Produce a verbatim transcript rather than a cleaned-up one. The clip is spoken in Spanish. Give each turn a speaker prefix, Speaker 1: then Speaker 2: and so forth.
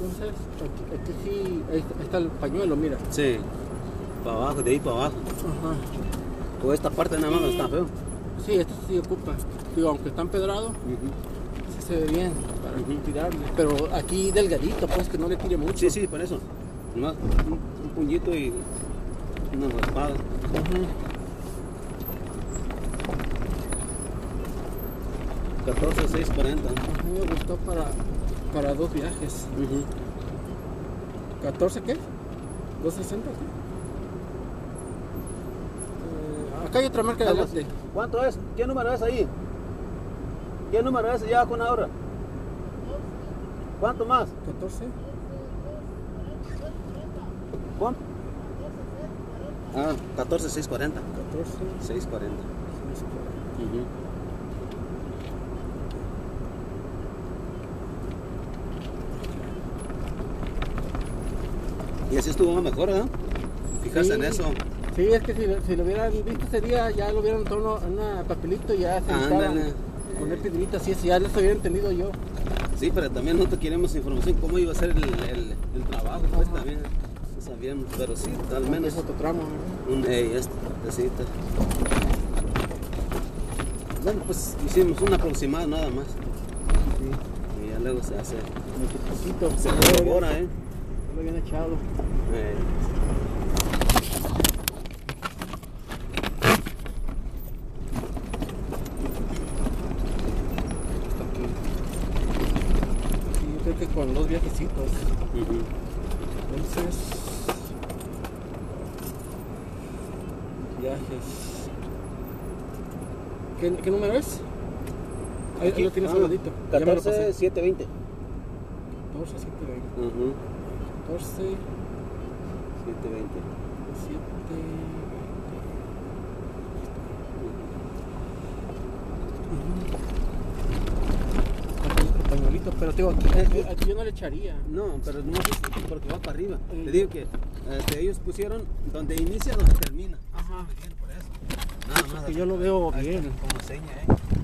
Speaker 1: Entonces, aquí, aquí sí, ahí está, ahí está el pañuelo, mira.
Speaker 2: Sí, para abajo, de ahí para abajo.
Speaker 1: Ajá.
Speaker 2: O esta parte nada más no está feo.
Speaker 1: Sí, este sí ocupa. Digo, aunque está empedrado,
Speaker 2: Uh-huh.
Speaker 1: sí se ve bien para
Speaker 2: Ujú.
Speaker 1: tirarle. Pero aquí delgadito, pues que no le tire mucho.
Speaker 2: Sí, sí, por eso. Nomás un, un puñito y una raspada.
Speaker 1: Ujú.
Speaker 2: catorce seis cuarenta.
Speaker 1: A mí me gustó para, para dos viajes.
Speaker 2: Uh-huh.
Speaker 1: ¿catorce qué? ¿doscientos sesenta? ¿Qué? Eh, acá hay otra marca de adelante.
Speaker 2: ¿Cuánto es? ¿Qué número es ahí? ¿Qué número es? Ya con ahora. ¿Cuánto más?
Speaker 1: ¿catorce?
Speaker 2: ¿Cuánto? Ah, catorce seis cuarenta.
Speaker 1: catorce.
Speaker 2: seis cuarenta. Uh-huh. Y así estuvo mejor, ¿eh? Fijas
Speaker 1: Sí.
Speaker 2: en eso.
Speaker 1: Sí, es que si, lo- si lo hubieran visto ese día, ya lo hubieran tomado en un papelito y ya se evitaran
Speaker 2: Ándale.
Speaker 1: poner piedritas y eso, ya les hubiera entendido yo.
Speaker 2: Sí, pero también nosotros queremos información cómo iba a ser el, el, el trabajo, pues
Speaker 1: Ajá.
Speaker 2: también no sabíamos, pero sí, al menos
Speaker 1: Es otro tramo, ¿no?
Speaker 2: un ey, este, necesita. Bueno, pues hicimos un aproximado nada más
Speaker 1: Sí,
Speaker 2: y ya luego se hace,
Speaker 1: muy poquito.
Speaker 2: se
Speaker 1: Lo
Speaker 2: corrobora, ¿eh?
Speaker 1: Lo habían echado.
Speaker 2: Eh,
Speaker 1: Hasta aquí. Sí, yo creo que con dos viajecitos.
Speaker 2: ujú.
Speaker 1: Entonces, viajes. ¿Qué, qué número es? Ahí, ahí lo tienes
Speaker 2: Ah,
Speaker 1: al ladito. Ya me lo
Speaker 2: catorce
Speaker 1: pasé.
Speaker 2: siete veinte.
Speaker 1: catorce, siete, veinte.
Speaker 2: Ujú.
Speaker 1: catorce,
Speaker 2: siete veinte.
Speaker 1: siete, otro pañuelito, pero te digo, aquí, eh, aquí yo no le echaría.
Speaker 2: No, pero no es porque va para arriba.
Speaker 1: Eh.
Speaker 2: Te digo que este, ellos pusieron donde inicia, donde termina.
Speaker 1: Ajá.
Speaker 2: Bien, por eso. Nada más.
Speaker 1: Que yo lo veo
Speaker 2: Ahí
Speaker 1: bien.
Speaker 2: está, como seña, ¿eh?